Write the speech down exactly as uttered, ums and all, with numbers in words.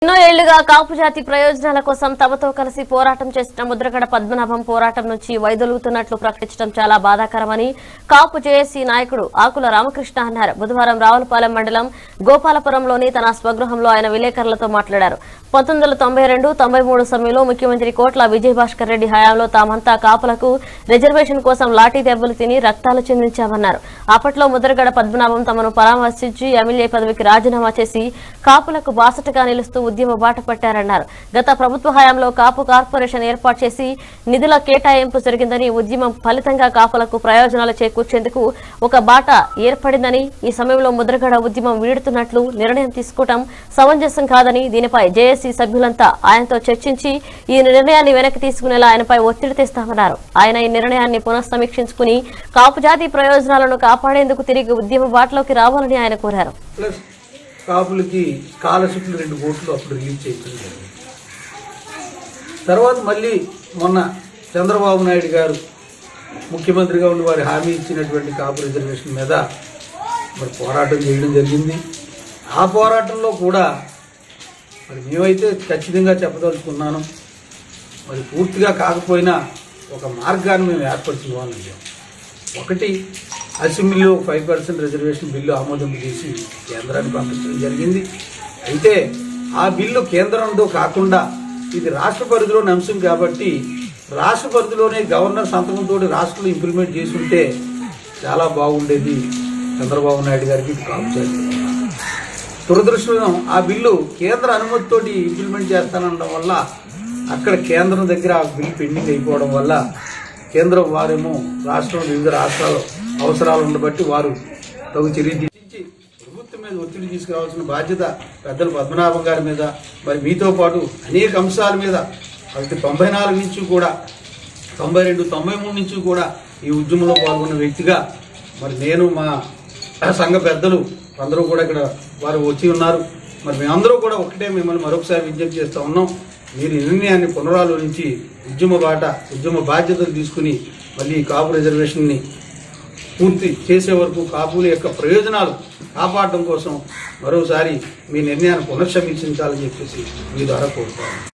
ఎన్నో ఏళ్లుగా కాపు జాతి ప్రయోజనాల కోసం తమతో కలిసి పోరాటం చేసిన ముద్రగడ పద్మనాభం పోరాటం నుంచి వైదొలుగుతున్నట్లు ప్రకటించడం చాలా బాధాకరమని కాపు జేఏసీ నాయకుడు ఆకుల రామకృష్ణ అన్నారు. బుధవారం రావులపాలెం మండలం గోపాలపురంలోని తన స్వగృహంలో ఆయన విలేకరులతో మాట్లాడారు. పంతొమ్మిది వందల తొంభై రెండు తొంభై మూడు సమయంలో ముఖ్యమంత్రి కోట్ల విజయభాస్కర్ రెడ్డి హయాంలో తామంతా కాపులకు రిజర్వేషన్ కోసం లాఠీ దెబ్బలు తిని రక్తాలు చెందించామన్నారు. అప్పట్లో ముద్రగడ పద్మనాభం తమను పరామర్శించి ఎమ్మెల్యే పదవికి రాజీనామా చేసి కాపులకు బాసటగా నిలుస్తూ ఉద్యమ బాట పట్టారన్నారు. గత ప్రభుత్వ హయాంలో కాపు కార్పొరేషన్ ఏర్పాటు చేసి నిధుల కేటాయింపు జరిగిందని, ఉద్యమం ఫలితంగా కాపులకు ప్రయోజనాలు చేకూర్చేందుకు ఒక బాట ఏర్పడిందని, ఈ సమయంలో ముద్రగడ ఉద్యమం వీడుతున్నట్లు నిర్ణయం తీసుకోవడం సమంజసం కాదని, దీనిపై జేఏసీ సభ్యులంతా ఆయనతో చర్చించి ఈ నిర్ణయాన్ని వెనక్కి తీసుకునేలా ఆయనపై ఒత్తిడి తెస్తామన్నారు. ఆయన ఈ నిర్ణయాన్ని పునఃసమీక్షించుకుని కాపు జాతి ప్రయోజనాలను కాపాడేందుకు తిరిగి ఉద్యమ బాటలోకి రావాలని ఆయన కోరారు. కాపులకి స్కాలర్షిప్లు రెండు కోట్లు అప్పుడు రిలీజ్ చేయించారు. తర్వాత మళ్ళీ మొన్న చంద్రబాబు నాయుడు గారు ముఖ్యమంత్రిగా ఉండి వారి హామీ ఇచ్చినటువంటి కాపు రిజర్వేషన్ మీద మరి పోరాటం చేయడం జరిగింది. ఆ పోరాటంలో కూడా మరి మేమైతే ఖచ్చితంగా చెప్పదలుచుకున్నాను, మరి పూర్తిగా కాకపోయినా ఒక మార్గాన్ని మేము ఏర్పరిచిన వాళ్ళం. ఒకటి, అసెంబ్లీలో ఫైవ్ పర్సెంట్ రిజర్వేషన్ బిల్లు ఆమోదింపు చేసి కేంద్రానికి పంపించడం జరిగింది. అయితే ఆ బిల్లు కేంద్రంతో కాకుండా ఇది రాష్ట్ర పరిధిలోని అంశం కాబట్టి రాష్ట్ర పరిధిలోనే గవర్నర్ సంతకంతో రాష్ట్రంలో ఇంప్లిమెంట్ చేసి ఉంటే చాలా బాగుండేది. చంద్రబాబు నాయుడు గారికి ఇది కాపుచారు. దురదృష్టం, ఆ బిల్లు కేంద్ర అనుమతితోటి ఇంప్లిమెంట్ చేస్తానడం వల్ల అక్కడ కేంద్రం దగ్గర ఆ బిల్లు పెండింగ్ అయిపోవడం వల్ల కేంద్రం వారేమో రాష్ట్రం వివిధ రాష్ట్రాల అవసరాలను బట్టి వారు తగు చర్య తీసి ప్రభుత్వం మీద ఒత్తిడి తీసుకురావాల్సిన బాధ్యత పెద్దలు పద్మనాభం గారి మీద, మరి మీతో పాటు అనేక అంశాల మీద అయితే తొంభై నాలుగు నుంచి కూడా తొంభై రెండు తొంభై మూడు నుంచి కూడా ఈ ఉద్యమంలో పాల్గొన్న వ్యక్తిగా మరి నేను, మా సంఘ పెద్దలు అందరూ కూడా ఇక్కడ వారు వచ్చి ఉన్నారు. మరి మేమందరూ కూడా ఒకటే మిమ్మల్ని మరొకసారి విజ్ఞప్తి చేస్తూ ఉన్నాం. మీరు నిర్ణయాన్ని పునరాలోచించి ఉద్యమ బాట ఉద్యమ బాధ్యతలు తీసుకుని మళ్ళీ కాపు రిజర్వేషన్ని పూర్తి చేసే వరకు కాపుల యొక్క ప్రయోజనాలు కాపాడడం కోసం మరోసారి మీ నిర్ణయాన్ని పునఃసమీక్షించాలని చెప్పేసి మీ ద్వారా కోరుతాను.